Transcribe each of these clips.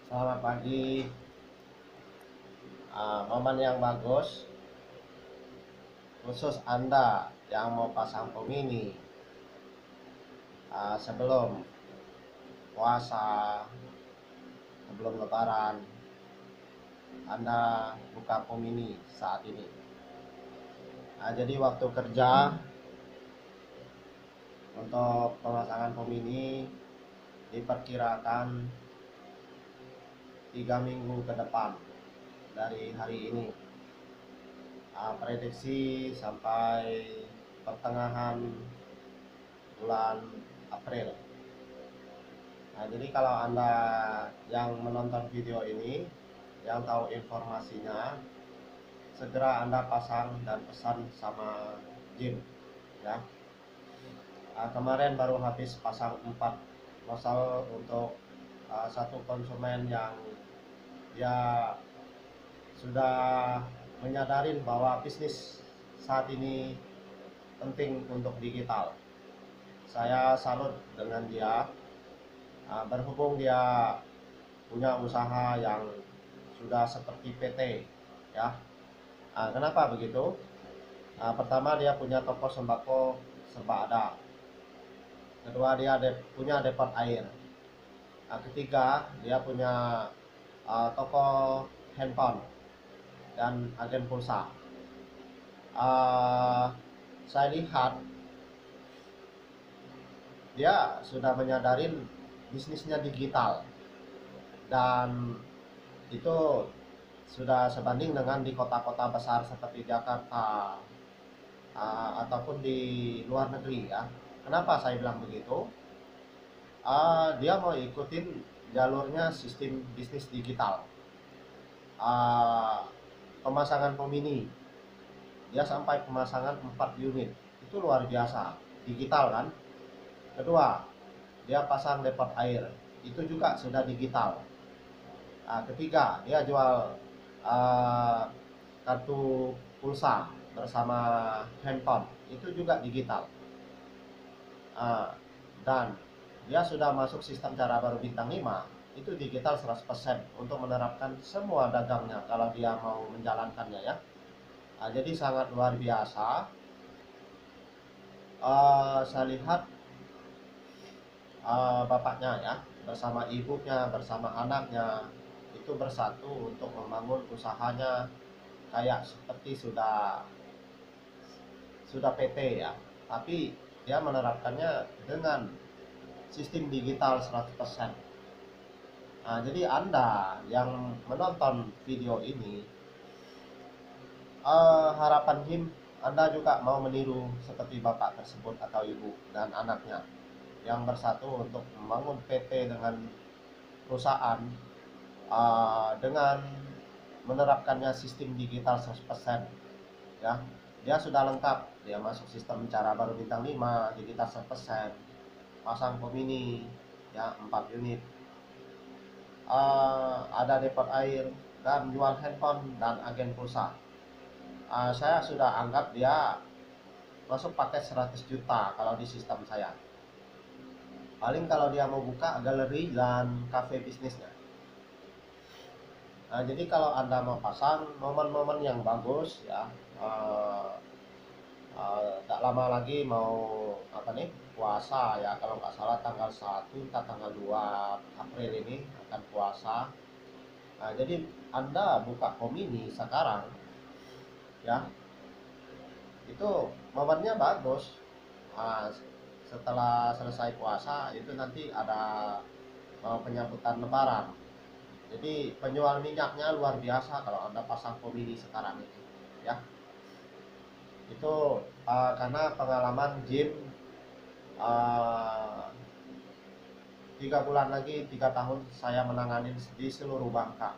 Selamat pagi. Momen yang bagus khusus Anda yang mau pasang Pomini sebelum puasa, sebelum Lebaran. Anda buka Pomini saat ini. Jadi waktu kerja untuk pemasangan Pomini diperkirakan 3 minggu ke depan dari hari ini. Prediksi sampai pertengahan bulan April. Jadi kalau Anda yang menonton video ini, yang tahu informasinya, segera Anda pasang dan pesan sama Jim ya. Kemarin baru habis pasang 4 nozzle untuk satu konsumen yang dia sudah menyadarin bahwa bisnis saat ini penting untuk digital. Saya salut dengan dia. Berhubung dia punya usaha yang sudah seperti PT ya. Kenapa begitu? Pertama, dia punya toko sembako serba ada. Kedua, dia punya depot air. Ketiga, dia punya toko handphone dan agen pulsa. Uh, saya lihat dia sudah menyadarin bisnisnya digital, dan itu sudah sebanding dengan di kota-kota besar seperti Jakarta ataupun di luar negeri ya. Kenapa saya bilang begitu? Dia mau ikutin jalurnya sistem bisnis digital. uh, Pemasangan Pomini, dia sampai pemasangan 4 unit, itu luar biasa, digital kan. Kedua, dia pasang depot air, itu juga sudah digital. Ketiga, dia jual uh, kartu pulsa bersama handphone, itu juga digital. uh, dan dia sudah masuk sistem cara baru bintang 5, itu digital 100% untuk menerapkan semua dagangnya kalau dia mau menjalankannya ya. Jadi sangat luar biasa. Saya lihat bapaknya ya bersama ibunya bersama anaknya itu bersatu untuk membangun usahanya kayak seperti sudah PT ya, tapi dia menerapkannya dengan sistem digital 100%. Jadi Anda yang menonton video ini, harapan Jim Anda juga mau meniru seperti bapak tersebut atau ibu dan anaknya yang bersatu untuk membangun PT dengan perusahaan, dengan menerapkannya sistem digital 100% ya. Dia sudah lengkap, dia masuk sistem cara baru bintang 5 digital 100%, pasang Pomini ya 4 unit, ada depot air dan jual handphone dan agen pulsa. Saya sudah anggap dia masuk paket 100 juta kalau di sistem saya. Paling kalau dia mau buka galeri dan cafe bisnisnya. Jadi kalau Anda mau pasang momen-momen yang bagus ya, tak lama lagi mau apa nih, puasa ya, kalau nggak salah tanggal 1 entah tanggal 2 April ini akan puasa. Jadi Anda buka Komini sekarang ya, itu momennya bagus. Nah, setelah selesai puasa itu nanti ada penyambutan lebaran. Jadi penjual minyaknya luar biasa kalau Anda pasang Komini sekarang ini ya. Itu karena pengalaman Jim, uh, 3 bulan lagi 3 tahun saya menangani di seluruh Bangka.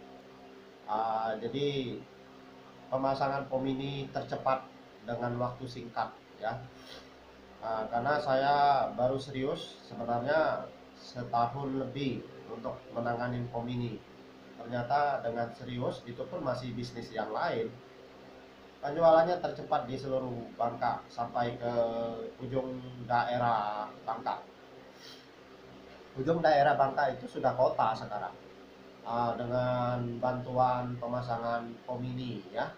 Jadi pemasangan Pomini tercepat dengan waktu singkat ya. Karena saya baru serius sebenarnya setahun lebih untuk menangani Pomini. Ternyata dengan serius itu pun masih bisnis yang lain. Penjualannya tercepat di seluruh Bangka sampai ke ujung daerah Bangka. Ujung daerah Bangka itu sudah kota sekarang. dengan bantuan pemasangan pomini ya.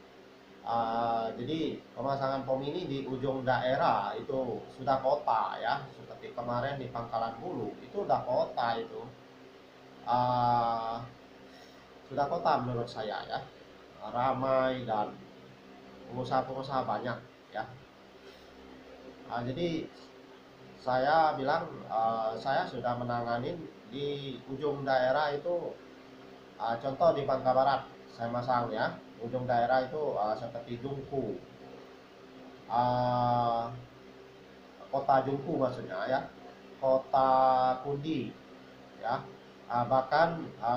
Jadi pemasangan pomini di ujung daerah itu sudah kota ya, seperti kemarin di Pangkalan Bulu itu udah kota itu. Ah, sudah kota menurut saya ya, ramai dan pengusaha-pengusaha banyak ya. Jadi saya bilang saya sudah menangani di ujung daerah itu. Contoh di Bangka Barat saya masang ya, ujung daerah itu seperti Jungku, uh, kota Jungku maksudnya ya, kota Kundi ya. Bahkan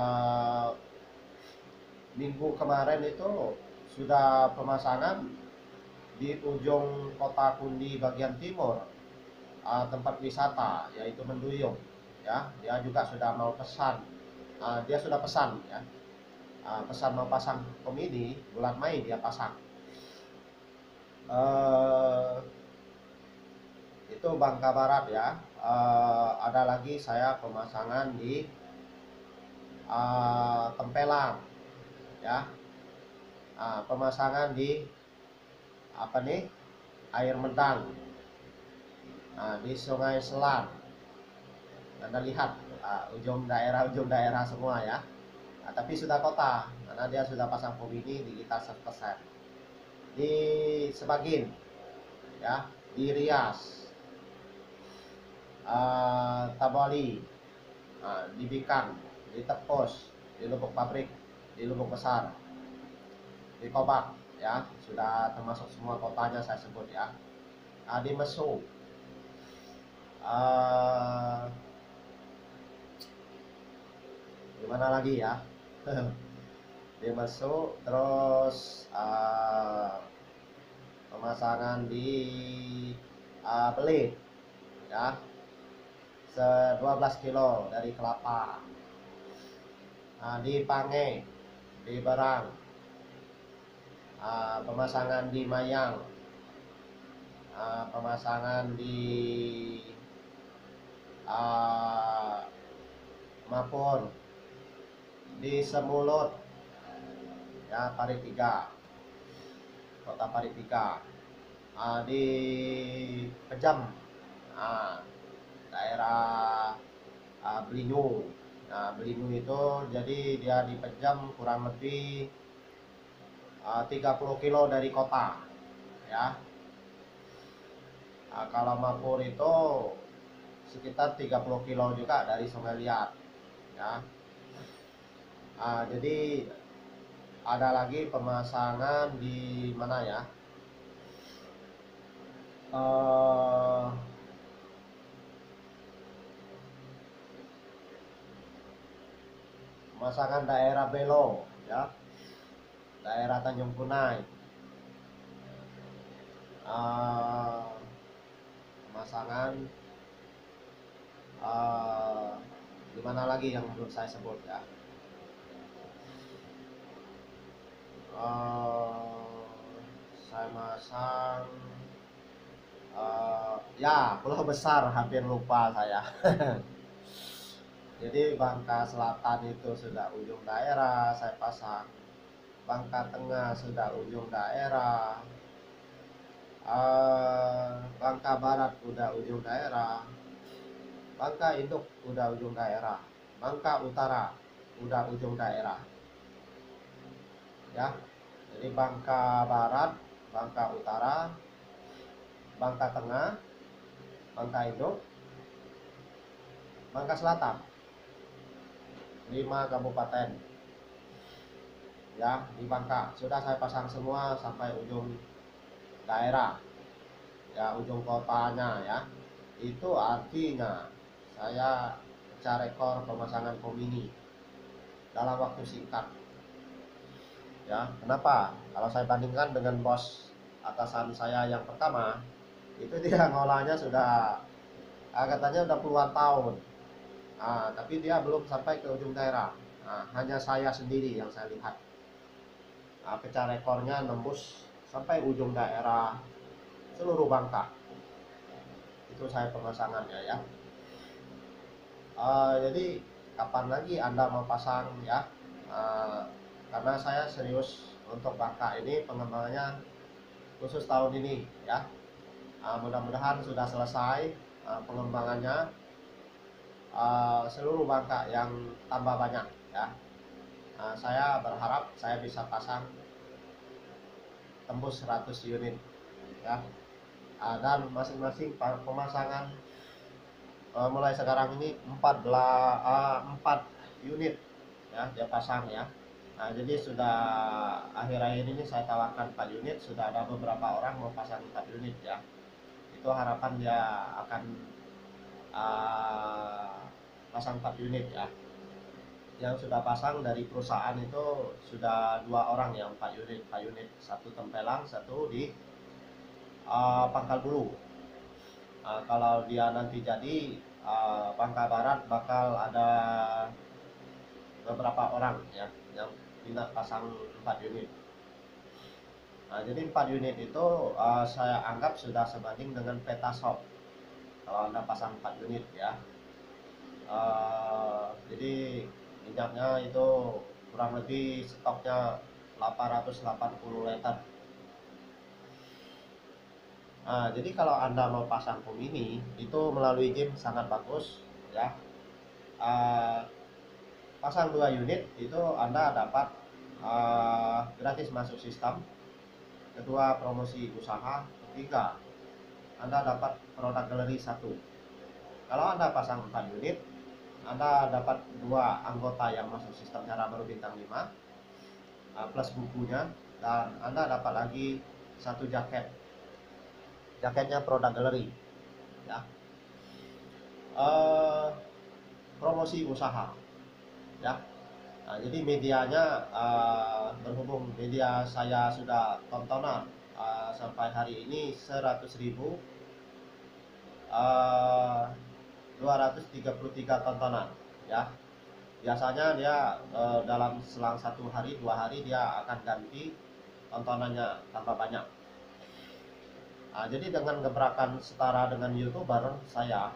minggu kemarin itu sudah pemasangan di ujung kota Kundi bagian timur, tempat wisata yaitu Menduyung ya. Dia juga sudah mau pesan, dia sudah pesan ya, pesan mau pasang komedi bulan Mei dia pasang. Itu Bangka Barat ya. Ada lagi saya pemasangan di Tempelang ya. Pemasangan di apa nih, Air Medang, di Sungai Selat. Anda lihat ujung daerah semua ya. Tapi sudah kota karena dia sudah pasang komedi digital 100%. Di Sebagin ya, di Rias, Tabali, di Bikang, di Tepos, di Lubuk Pabrik, di Lubuk Besar, di Kobak ya, sudah termasuk semua kotanya saya sebut ya. Di Mesu, di mana lagi ya? Di Mesu, terus pemasangan di Belit ya, 12 kilo dari Kelapa. Di Pange, di Barang, pemasangan di Mayang, pemasangan di Mapur, di Semulut ya, Paritiga, kota Paritiga, di Pejam, daerah Belinyu. Belinyu itu jadi dia di Pejam kurang lebih 30 kilo dari kota ya. Kalau Mapur itu sekitar 30 kilo juga dari Sungai Liat ya. Jadi ada lagi pemasangan di mana ya, pemasangan daerah Belo ya, daerah Tanjung Kunai, pemasangan di mana lagi yang belum saya sebut ya. Saya masang ya, Pulau Besar hampir lupa saya. Jadi Bangka Selatan itu sudah ujung daerah saya pasang, Bangka Tengah sudah ujung daerah, Bangka Barat udah ujung daerah, Bangka Induk udah ujung daerah, Bangka Utara udah ujung daerah ya. Jadi Bangka Barat, Bangka Utara, Bangka Tengah, Bangka Induk, Bangka Selatan, 5 kabupaten ya di Bangka sudah saya pasang semua sampai ujung daerah ya, ujung kotanya ya. Itu artinya saya pecah rekor pemasangan komini dalam waktu singkat ya. Kenapa? Kalau saya bandingkan dengan bos atasan saya yang pertama, itu dia ngolahnya sudah katanya udah puluhan tahun, tapi dia belum sampai ke ujung daerah. Hanya saya sendiri yang saya lihat pecah rekornya nembus sampai ujung daerah seluruh Bangka. Itu saya pemasangannya ya. Jadi kapan lagi Anda mau pasang ya. Karena saya serius untuk Bangka ini pengembangannya khusus tahun ini ya. Mudah-mudahan sudah selesai pengembangannya, seluruh Bangka yang tambah banyak ya. Saya berharap saya bisa pasang tembus 100 unit ya. Dan masing-masing pemasangan mulai sekarang ini 4 unit ya dia pasang ya. Jadi sudah akhir-akhir ini saya tawarkan 4 unit, sudah ada beberapa orang mau pasang 4 unit ya. Itu harapan dia akan pasang 4 unit ya. Yang sudah pasang dari perusahaan itu sudah 2 orang ya, 4 unit, satu Tempelang, satu di Pangkal Bulu. Kalau dia nanti jadi Bangka Barat bakal ada beberapa orang ya yang minat pasang 4 unit. Jadi 4 unit itu saya anggap sudah sebanding dengan peta shop kalau Anda pasang 4 unit ya. Jadi minyaknya itu kurang lebih stoknya 880 liter. Jadi kalau Anda mau pasang Pomini itu melalui game sangat bagus ya. Pasang 2 unit itu Anda dapat gratis masuk sistem. Kedua, promosi usaha. Ketiga, Anda dapat produk galeri 1. Kalau Anda pasang 4 unit, Anda dapat 2 anggota yang masuk sistem cara baru bintang 5 plus bukunya, dan Anda dapat lagi 1 jaket. Jaketnya produk galeri ya. Promosi usaha ya. Jadi medianya berhubung media saya sudah tontonan sampai hari ini 100.000 233 tontonan ya. Biasanya dia dalam selang 1 hari 2 hari dia akan ganti tontonannya tambah banyak. Jadi dengan gebrakan setara dengan YouTuber saya,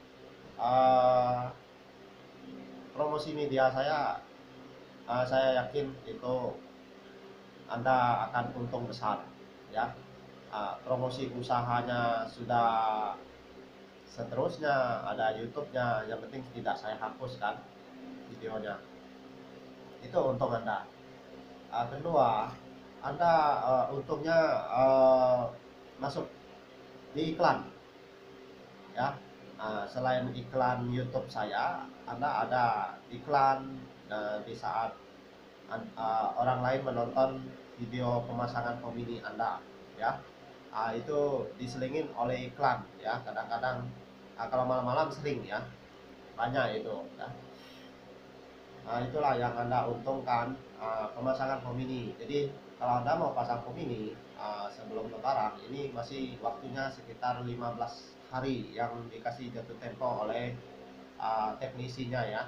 promosi media saya yakin itu Anda akan untung besar ya. Promosi usahanya sudah seterusnya, ada YouTube-nya, yang penting tidak saya hapuskan videonya, itu untung Anda. Kedua, Anda untungnya masuk di iklan ya. Selain iklan YouTube saya, Anda ada iklan di saat orang lain menonton video pemasangan Pomini Anda ya. Itu diselingin oleh iklan ya. Kadang-kadang kalau malam-malam sering ya, banyak itu ya. Itulah yang Anda untungkan pemasangan Pomini. Jadi kalau Anda mau pasang Pomini sebelum lebaran ini masih waktunya sekitar 15 hari yang dikasih jatuh tempo oleh teknisinya ya.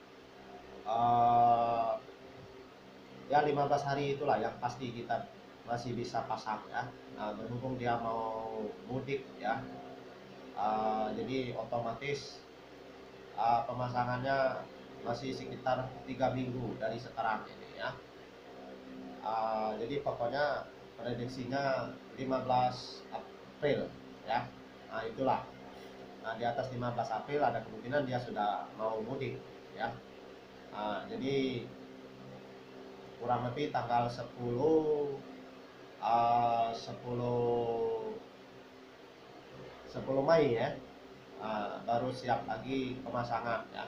Ya 15 hari itulah yang pasti kita masih bisa pasang ya. Berhubung dia mau mudik ya, jadi otomatis pemasangannya masih sekitar 3 minggu dari sekarang ini ya. Jadi pokoknya prediksinya 15 April ya. Itulah. Di atas 15 April ada kemungkinan dia sudah mau mudik ya. Jadi kurang lebih tanggal 10 Mei ya, baru siap lagi pemasangan ya.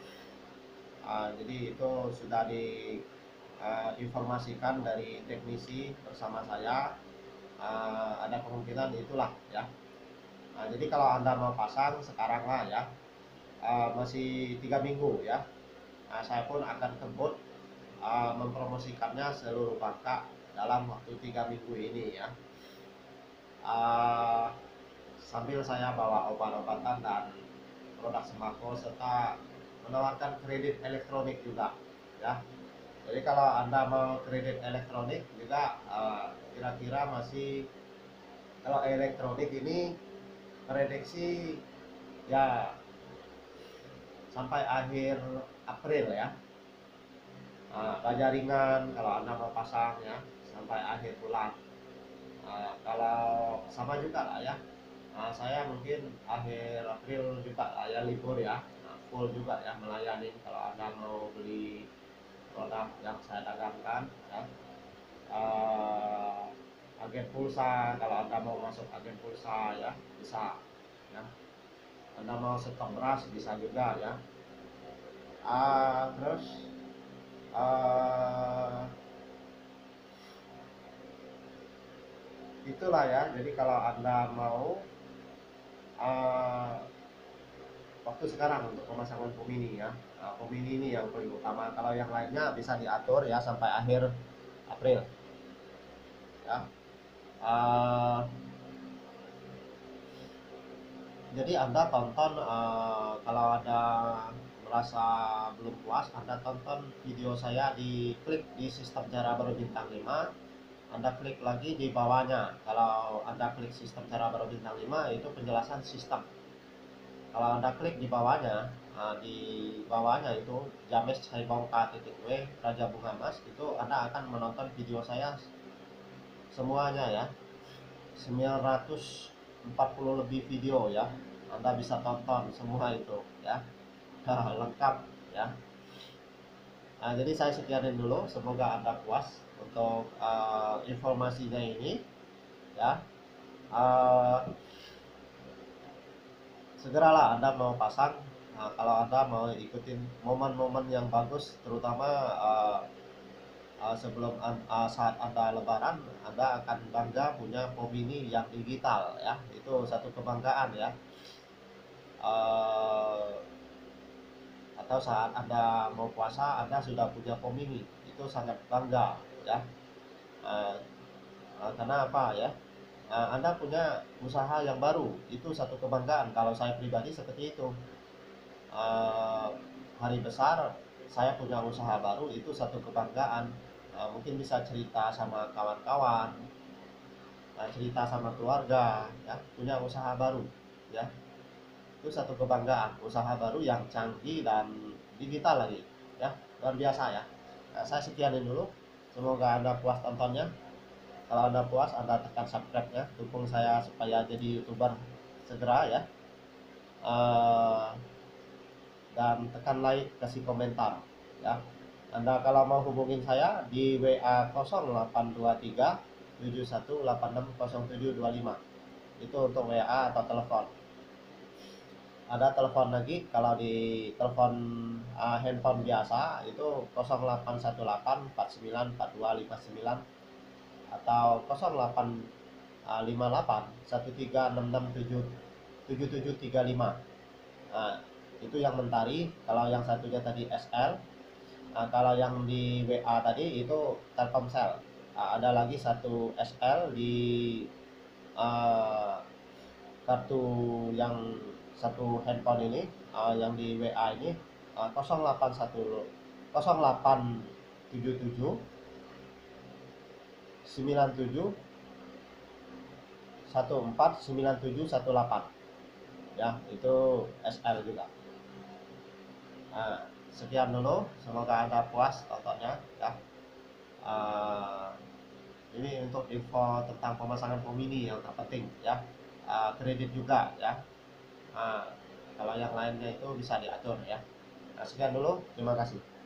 Jadi itu sudah diinformasikan dari teknisi bersama saya, ada kemungkinan itulah ya. Jadi kalau Anda mau pasang sekarang lah ya, masih 3 minggu ya. Saya pun akan kebut mempromosikannya seluruh Bangka dalam waktu 3 minggu ini ya. Sambil saya bawa obat-obatan dan produk sembako serta menawarkan kredit elektronik juga ya. Jadi kalau Anda mau kredit elektronik juga kira-kira masih, kalau elektronik ini prediksi ya sampai akhir April ya. Ada jaringan kalau Anda mau pasang ya sampai akhir bulan. Kalau sama juga lah ya. Saya mungkin akhir April juga lah ya libur ya. Full juga ya melayani kalau Anda mau beli produk yang saya dagangkan ya. Agen pulsa, kalau Anda mau masuk agen pulsa ya bisa ya. Anda mau stok beras bisa juga ya. Terus itulah ya. Jadi kalau Anda mau waktu sekarang untuk pemasangan Pomini ya. Pomini ini yang paling utama. Kalau yang lainnya bisa diatur ya sampai akhir April ya. Jadi Anda tonton, kalau ada merasa belum puas, Anda tonton video saya, di klik di sistem cara baru bintang 5, Anda klik lagi di bawahnya. Kalau Anda klik sistem cara baru bintang 5 itu penjelasan sistem. Kalau Anda klik di bawahnya, itu James Haibongka .w Raja Bunga Emas, itu Anda akan menonton video saya semuanya ya. 940 lebih video ya. Anda bisa tonton semua itu ya. Lengkap ya. Jadi saya sekianin dulu, semoga Anda puas untuk informasinya ini ya. Segeralah Anda mau pasang. Kalau Anda mau ikutin momen-momen yang bagus, terutama sebelum saat Anda lebaran, Anda akan bangga punya Pomini yang digital ya. Itu satu kebanggaan ya. Atau saat Anda mau puasa, Anda sudah punya Pomini, itu sangat bangga ya. Karena apa ya, Anda punya usaha yang baru, itu satu kebanggaan. Kalau saya pribadi seperti itu, hari besar saya punya usaha baru, itu satu kebanggaan. Mungkin bisa cerita sama kawan-kawan, cerita sama keluarga ya, punya usaha baru ya. Itu satu kebanggaan, usaha baru yang canggih dan digital lagi ya, luar biasa ya. Saya sekianin dulu, semoga Anda puas tontonnya. Kalau Anda puas, Anda tekan subscribe ya, dukung saya supaya jadi YouTuber segera ya. Dan tekan like, kasih komentar ya. Anda kalau mau hubungin saya di WA 0823 71860725, itu untuk WA atau telepon. Ada telepon lagi, kalau di telepon handphone biasa itu 0818 494259 atau 0858 1366777735. Itu yang Mentari. Kalau yang satunya tadi SL. Kalau yang di WA tadi itu Telkomsel. Ada lagi satu SL di kartu yang satu handphone ini, yang di WA ini 081 0877 97 149718 ya, itu SL juga. Sekian dulu, semoga Anda puas tontonnya ya. Ini untuk info tentang pemasangan Pomini yang terpenting ya. Kredit juga ya. Kalau yang lainnya itu bisa diatur ya. Sekian dulu, terima kasih.